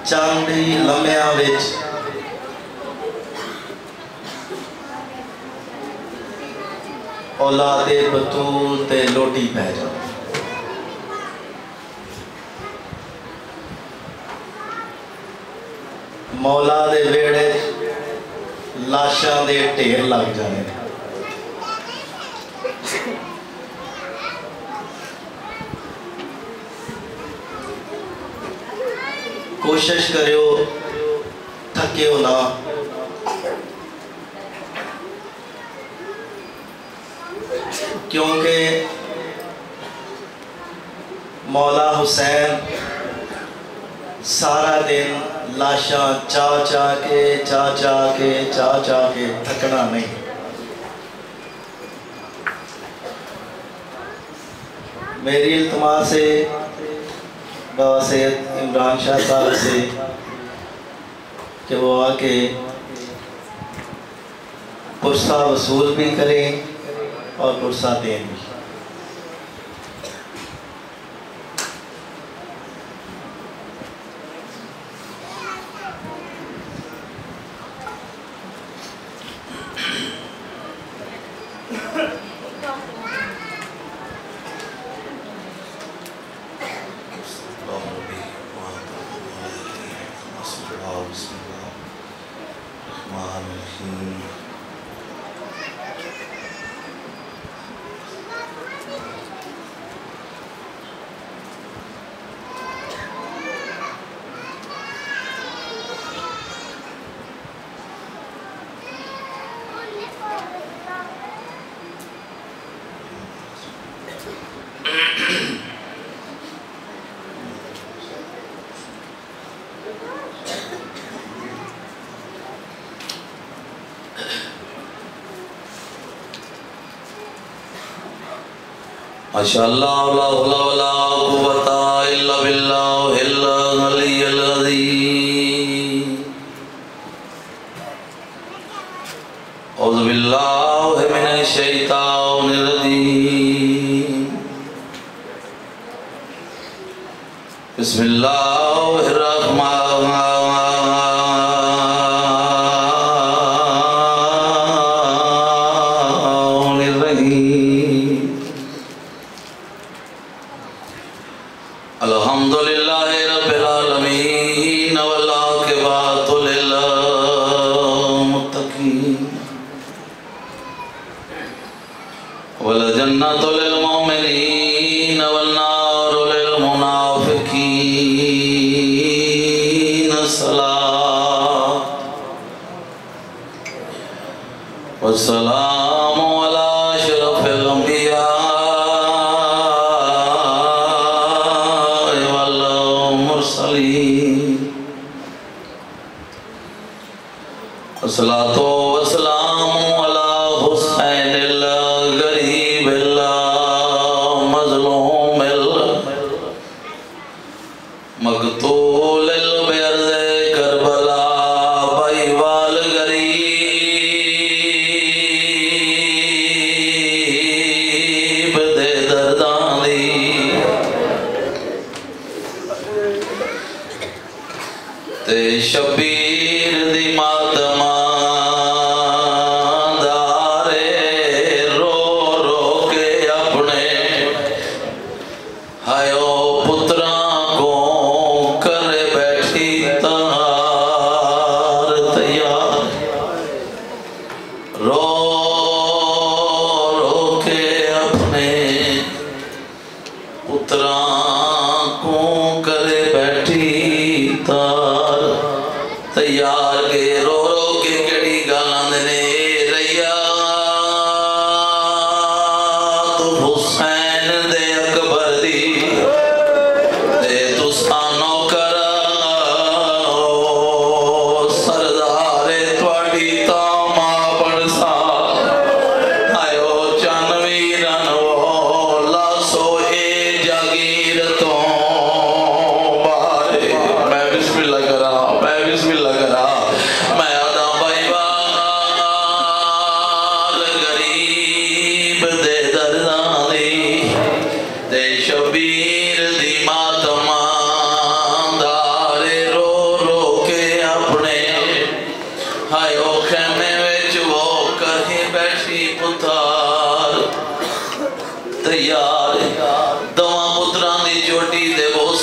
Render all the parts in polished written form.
چاندی لمیاں وچ اولاد بطول تے لوٹی پہ جاؤ مولا دے ویڑے لاشاں دے ٹھیر لگ جانے کوشش کریو تھکیو نہ کیونکہ مولا حسین سارا دن لاشاں چاہ چاہ کے تھکنا نہیں میری التماس سے بابا سید عمران شاہ صاحب سے کہ وہ آ کے پرسہ وصول بھی کریں اور پرسہ دیں بھی ماشاءاللہ لا حول ولا قوت الا باللہ العلی العظیم اعوذ باللہ من الشیطان الرجیم بسم اللہ الرحمن الرحیم الحمدللہ رب العالمین والعاقبۃ للمتقین والجنۃ للمؤمنین والنار للمنافقین الصلاۃ والسلام علی اشرف الانبیاء الصلاة والسلام على حسین الغریب المظلوم المقتول البرز کربلا بائیوال غریب دے دردان دی تے شبیر دی ماتما تیار کے رو رو کے کڑی گالان نے ریا تو حسین دے اکبر دی دے تو سانو کرا سردار تواڈی تاما پڑسا آئیو چانوی رنو لاسو اے جاگیر تو بارے میں بسم اللہ کرا بسم اللہ کرا میں آدھا بائیوال غریب دے دردانی دے شبیر دی ماتمان دارے رو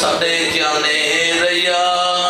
ساڈے جانے ریا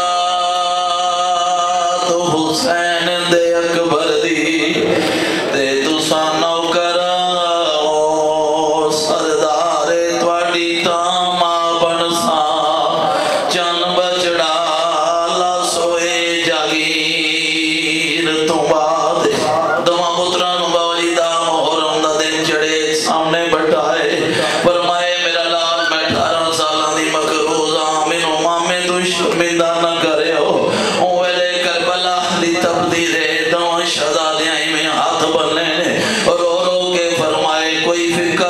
تو حسین دے اکبر دی تے تساں نوکر او سردار تواڈی تاما بنسا چن بچڑا لا سوئے جاگیر تو بعد دواں پتراں نوں بابا جی دا محرم دا دن چڑھے سامنے بٹھائے فرمائے میرا لال میں 18 سالاں دی مقروض ہاں مینوں مامے تو شرمندہ نہ کرے ہو او ویلے کربلا دی تبدیل دواں شہزادیاں میں ہاتھ بننے رو رو کے فرمائے کوئی فکر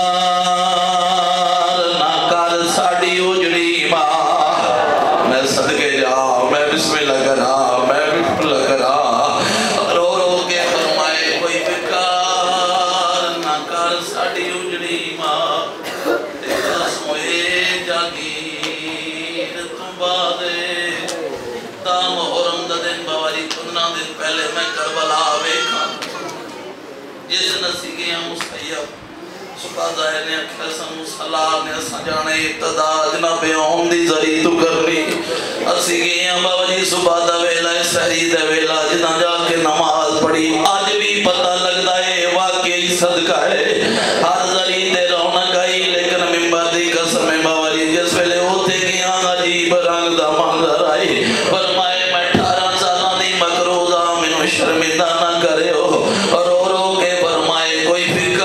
نہ کر ساڈی اجڑی ماں میں صدقے جا میں بسم اللہ کرا میں بسم اللہ کرا رو رو کے فرمائے کوئی فکر نہ کر ساڈی اجڑی ماں تیرا سوئے جاگیر تو بعد دا محرم دا دن بابا جی 15 دن پہلے میں کربلا ویکھا جس نسیگیاں مسیب صبح ظاہر نے اکھر سن سلام نے سجانے ابتدا جناب اوم دی ذری تو کرنی اسیگیاں بابا جی صبح دا ویلا سحری دا ویلا جنا جا کے نماز پڑھی آج بھی پتہ لگتا ہے واقعی صدقہ ہے ہر ذری دے رونق آئی لیکن ممبر دی قسم بابا جی جس ویلے ہوتے گیا عجیب رنگ دا منظر آئی فرمائے میں 18 سالاں دی مقروض ہاں مینوں شرمندہ نہ کرے ہو رو رو کے فرمائے کوئی فکر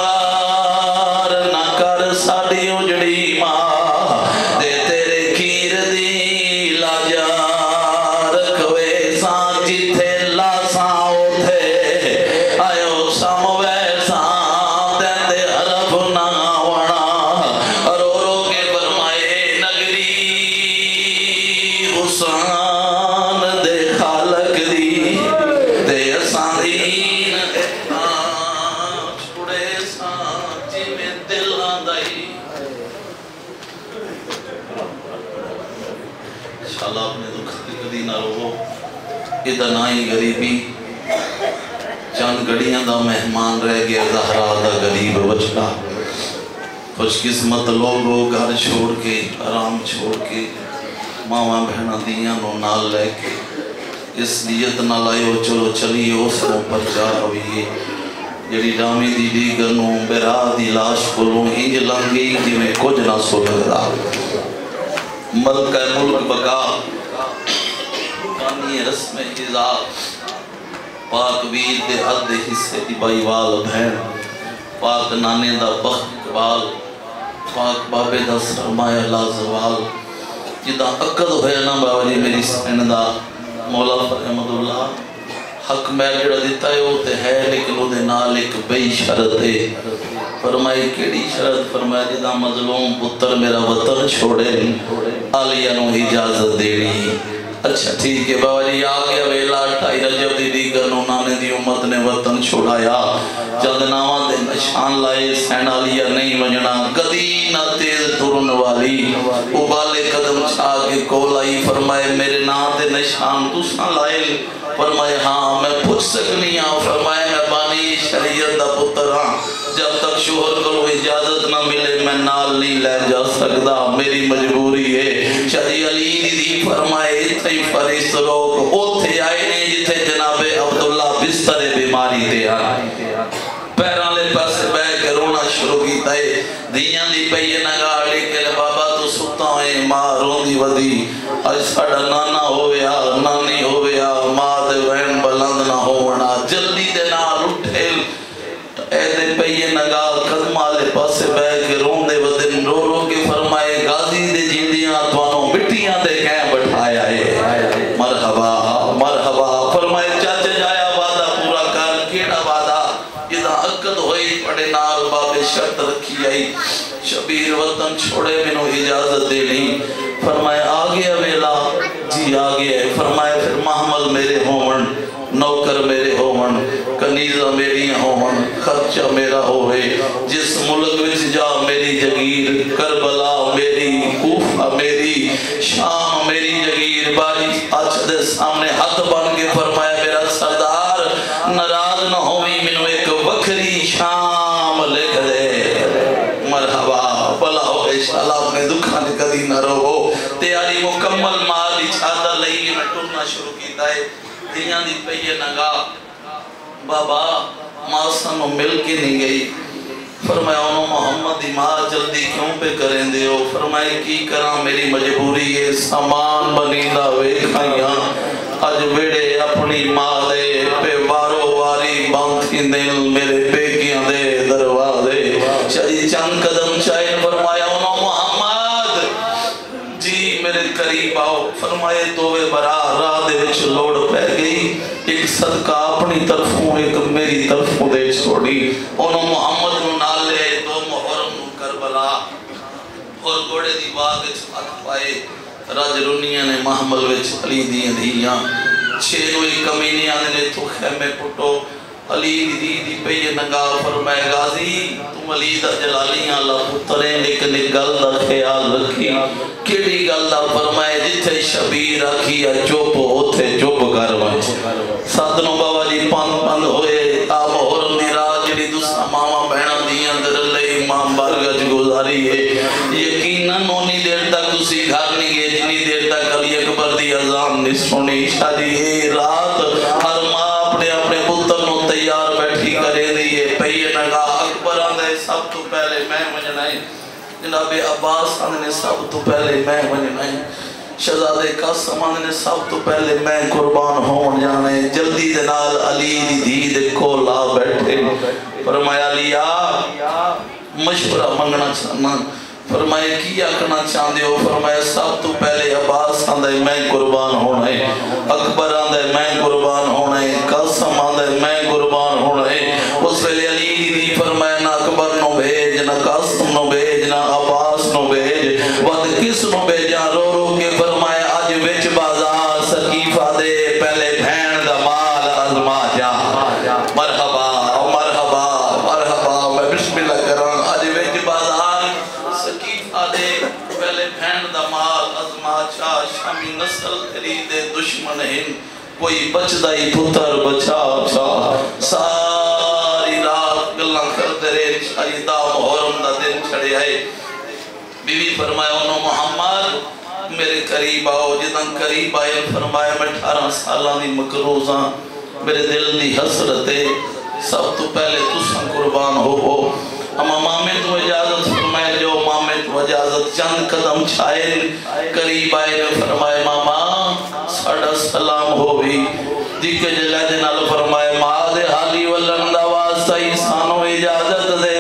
نہ کر ساڈی اجڑی ماں دے تیرے کیر دی لاجا رکھوے ساں جتھے لاساں اوتھے آیو سم ویساں دے حرف نہ وڑا رو رو کے فرمائے نگری حسین دے خالق دی تے اساں دین دے چھڑے ساں جویں دلاں دائی انشاءاللہ اپنے دکھ کدی نہ رو ادھا نائی غریبی چند گڑیاں دا مہمان رہ گیا زہرا دا غریب بچڑا خوش قسمت لوگوں گھر چھوڑ کے آرام چھوڑ کے ماما بہنا دیاں نو نال لے کے اس نیت نہ لائیو چلو چلیو اس نو پر جا رویے جڑی ڈامی دی دیگر نو بیرا دی لاش کلوں انج لنگی جی میں کچھ نہ سو لگا ملکہ ملک بقا پانی رسم حضاب پاک ویر دے عد حصے دی بائی وال بھین پاک نانے دا بخت اقبال پاک بابے دا سرمایہ لازوال جدا عقد ہویا نا بابا جی میری سیندہ مولا فرحمد اللہ حق میں جڑا دیتا ہے وہ تے ہے لیکن وہ دے نال ایک بئی شرط ہے فرمائی کیڑی شرط فرمائی جدا مظلوم پتر میرا وطن چھوڑے آلیہ نو اجازت دینی اچھا ٹھیک ہے بابا جی آگیا ویلا 28 رجب دی دیگر نو نانے دی امت نے وطن چھوڑایا جد ناوان دے نشان لائے سین آلیہ نہیں ونجنا کدی نہ تیز ترن والی ابالے قدم چھا کے کولائی فرمائے میرے نام دے نشان تو سان لائے فرمائے ہاں میں پوچھ سکنی ہاں فرمائے میں بانی شریعت دا پتر ہاں جب تک شوہر کو اجازت نہ ملے میں نال نہیں لے جا سکتا میری مجبوری ہے شاہی علی دی فرمائے اتھائی فرشت روک اوتھے آئے نے جتھے جناب عبداللہ بستر بیماری دے آئے پیران لے پاس بے کے رونا شروع کی تائے دیاں دی پہیے نگاڑی کے لے بابا تو ستا ہوئے ماں رون دی ودی آج ساڑا نانا ہویا نانی ہویا ماں دے وین بلند نہ ہونا جلدی دے نال اٹھے اے دے پہیے نگاہ قدمہ لے پاس بے کے رون دے ودن رو رو کے فرمائے غازی دے جیندیاں توانوں مٹیاں دے کہیں بٹھایا ہے مرحبا مرحبا فرمائے چاچے جایا وعدہ پورا کر کیڑا وعدہ جدا عقد ہوئی پڑے نال بابے شرط رکھی آئی شبیر وطن چھوڑے منو اجازت دے نہیں فرمائے آگیا ویلا جی آگیا ہے فرمائے پھر محمل میرے ہون نوکر میرے ہون کنیزہ میری ہون خرچہ میرا ہوئے جس ملک وچ جا میری جگیر کربلا میری کوفہ میری شام میری جگیر باری آج دے سامنے ہاتھ بن کے فرمایا میرا سردار ناراض نہ ہوئی منو ایک وکری شام لکھ دے مرحبا بلا ہو انشاءاللہ مولا اپنے دکھاں نے کدی نہ رہو تیاری مکمل مال دی چھاتا لئی نہ ٹرنا شروع کیتا ہے دیاں دی پہیے نگاہ بابا ماں سانو مل کے نہیں گئی فرمایا انہوں محمد دی ماں جلدی کیوں پہ کریں دے ہو فرمائے کی کراں میری مجبوری ہے سامان بنیدہ وے کھائیاں آج بیڑے اپنی ماں دے پہ وارو واری بانتھی دل میرے بیکیاں دے دروازے شاہی چند قدم چاہے فرمایا انہوں محمد جی میرے قریب آؤ فرمائے تووے برا راہ دے وچ لوڑ پہ گئی ایک صدقہ اپنی طرفوں ایک میری طرفوں دے چھوڑی انہوں محمد نو نالے دو محرم نو کربلا اور گوڑے دی باغ وچ ہاتھ پائے راج رونیاں نے محمل وچ علی دیاں دیاں چھینوئی کمینیاں نے تو خیمے پٹو علی دی پہیے نگاہ فرمائے غازی تم علی دا جلالیاں اللہ پتریں لیکن ایک گل دا خیال رکھی کیڑی گل دا فرمائے جتھے شبیر رکھی یا چوپ ہوتے چوپ کر وچ ساتنوں بابا جی پند ہوئے آب حرم دی راج جڑی دوسرا ماما بہنا دیاں در اللہ امام بارگج گزاری ہے یقیناً اونی دیر تک اسی گھر نہیں گئے جنی دیر تک علی اکبر دی اذان نہیں سنی شادی اے رات ہر ماں اپنے اپنے پتر نو تیار بیٹھی کرے دیئے پہیے نگاہ اکبر آندھے سب تو پہلے میں منجنائیں جناب عباس آندھے سب تو پہلے میں منجنائیں شہزادے قاسم آندھے سب تو پہلے میں قربان ہون جانے جلدی دنال علی دی دے کو لا بیٹھے فرمایا علیہ مشورہ منگنا چاہنا فرمائے کیا کرنا چاہتے ہو فرمائے سب تو پہلے عباس آندھے میں قربان ہونا ہے اکبر آندھے میں قربان ہونا ہے قاسم آندھے میں قربان ہونا ہے اس پہلے علی دی فرمائے نہ اکبر نو بھیج نہ قاسم نو بھیج نہ عباس نو بھیج ود کس نو بھیجاں رو رو کے فرمائے آج وچ بازار سکیفہ دے پہلے بھین دا مال ازما جا مرحبا مرحبا مرحبا میں بسم اللہ کران آج وچ بازار سکیفہ دے پہلے بھین دا مال ازما جا شامی نسل تیری دے دشمن ہیں کوئی بچ دائی پتر بچا چا ساری رات گلہ کر درے شاہی دا محرم دا دن چھڑے آئے بی بی فرمایا انہوں محمد میرے قریب آؤ جدن قریب آئے فرمایا میں 18 سالہ دی مکروزاں میرے دل دی حسرتے سب تو پہلے تساں قربان ہو اما مامے تو اجازت فرمائے جو مامے تو اجازت چند قدم چھائے قریب آئے نے فرمائے ماما ساڑھا سلام ہو بھی دیکھ جلے دنال فرمائے ماں دے حالی واللندہ واسطہ انسانوں اجازت دے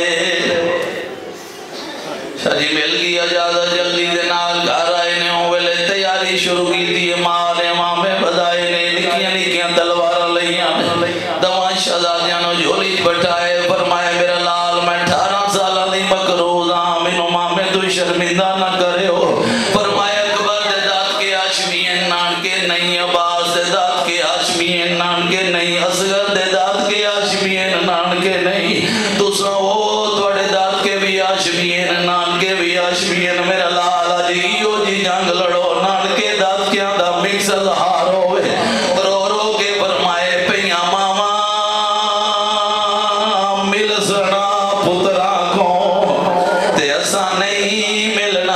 شاہی مل گئی اجازت جلدی دنال گھر آئے نے ہوئے تیاری شروع کی دیئے ماں نے مامے بدائے نے نکیاں نکیاں تلوار لیاں دوان شہزادیاں نو جھولی بٹھائے فرمائے میرا لال میں 18 سالہ دی مکروزاں منو مامے تو شرمندہ نہ کرے ہو فرمائے اکبر دے داد کے ہاشمی نان کے نہیں عباس دے داد کے ہاشمی نان کے نہیں اصغر دے داد کے ہاشمی نان کے نہیں دوسرا وہ توڑے داد کے بھی ہاشمی نان کے بھی ہاشمی میرا لال علیو جی جنگ لڑو نان کے داد کے اندھا مکس اظہار ہوئے رو رو کے فرمائے پیاں ماما مل سنا پترا کو تے ایسا نہیں ملنا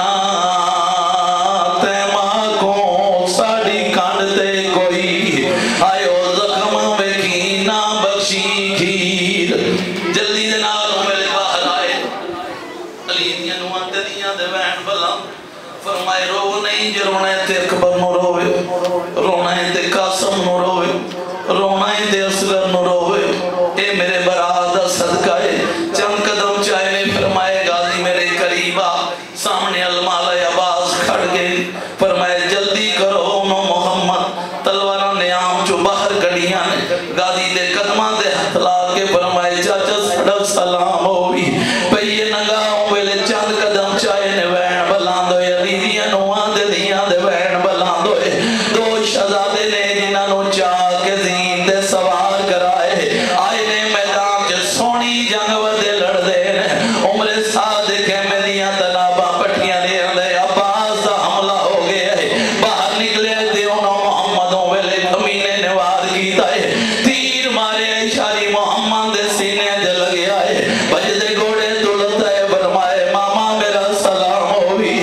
تے ماں کو ساڑی کانڈ تے کوئی آئیو زخم ویکینا بخشی کھیر جلدی دنال میرے باہر آئے علی دیاں نوان تے دیاں دے وین بلام فرمائے رو نہیں جے رونا ہے تے اکبر نو روے رونا ہے تے قاسم نو روے رونا ہے تے اصغر نو روے اے میرے برادہ صدقہ ہے چند قدم چاہے نے فرمائے غازی میرے قریبا سامنے المال عباس کھڑ گئے فرمائے جلدی کرو انہوں محمد تلوارہ نیام جو باہر کڑیاں نے غازی دے قدمہ دے ہتھ لا کے فرمائے چاچا سڑک سلام ہوئی پہیے نگاہوں ویلے چند قدم چاہے نے وین بلاندو علی دیاں نوان دے دیاں دے وین بلاندو دو شہزادے نے جنہاں نو چاہ کے زین دے سوار کرائے آئے نے میدان جو سونی جنگ ودے لڑ دے عمر صادق ہے میدیاں تلابہ پٹیاں دے اندے عباس دا حملہ ہو گئے باہر نکلے دے انہوں محمدوں ویلے کمینے نوار کیتا ہے تیر مارے اشاری محمد دے سینے جل گیا ہے بج دے گوڑے دولت ہے فرمائے ماما میرا سلام ہوئی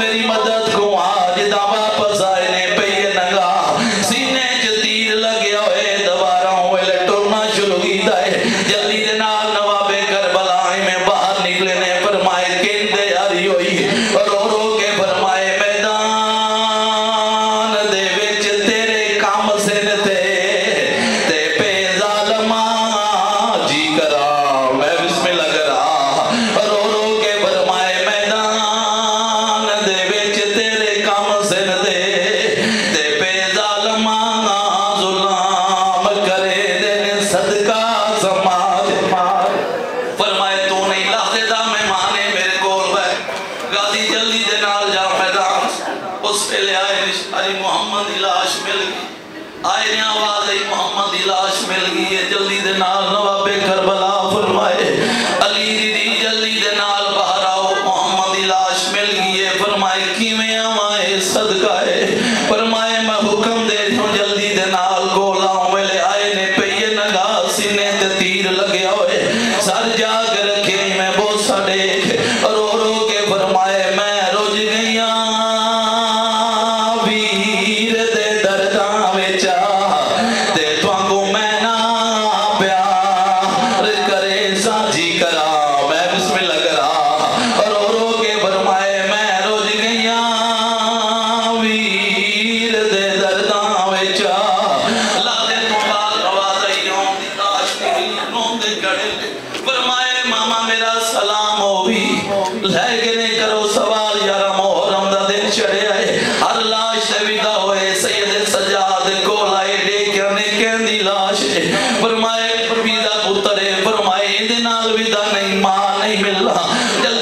मेरी मदद को आज दा वापस आए ने पे नंगा सीने च तीर लगे होए दोबारा होए टुरना शुरू कीता है जल्दी दे नाल नवाबे करबला में बाहर निकले ने फरमाए केंदे यारी होई और रो के फरमाए मैदान दे विच तेरे काम सिर ते पे जालमा जी करा मैं बिस्मिल्लाह करा रो के फरमाए मैदान दे विच तेरे काम सिर ते पे जालमा जुल्म करे देने सदका समाज फरमाए तू नहीं लाते दा मेहमान है मेरे कोल बैठ गादी जल्दी दे नाल जा मैदान उस वेले आए अरे मोहम्मद दी लाश मिल गई आए ने आवाज आई मोहम्मद दी लाश मिल गई है जल्दी दे नाल नवाबे करबला फरमाए अली दी जल्दी दे नाल बाहर आओ मोहम्मद दी लाश मिल गई है फरमाए किवें आवाए सदका है फरमाए मैं हुक्म दे दूं जल्दी दे नाल गोला वेले आए ने पे नगा सीने ते तीर लगे होए सर जाग रखे मैं बोसा देख रो के फरमाए मैं रुझ गईया वीर दे दर्दां विच ते तुहानू मैं ना प्यार करे साझी करा मैं बिस्मिल्लाह करा रो के फरमाए मैं रुझ गईया वीर दे दर्दां विच लादे तो बाद आवाज आई रों दी लाश निकली रों दे गड़े फरमाए मामा मेरा सलाम हो भी लै के नहीं करो सवाल यारा मुहर्रम दा दिन चढ़े आए हर लाश से विदा होए सैयद सज्जाद कोल आए देखने कहंदी लाश फरमाए परवीदा पुत्र है फरमाए इहदे नाल विदा नहीं मां नहीं मिलना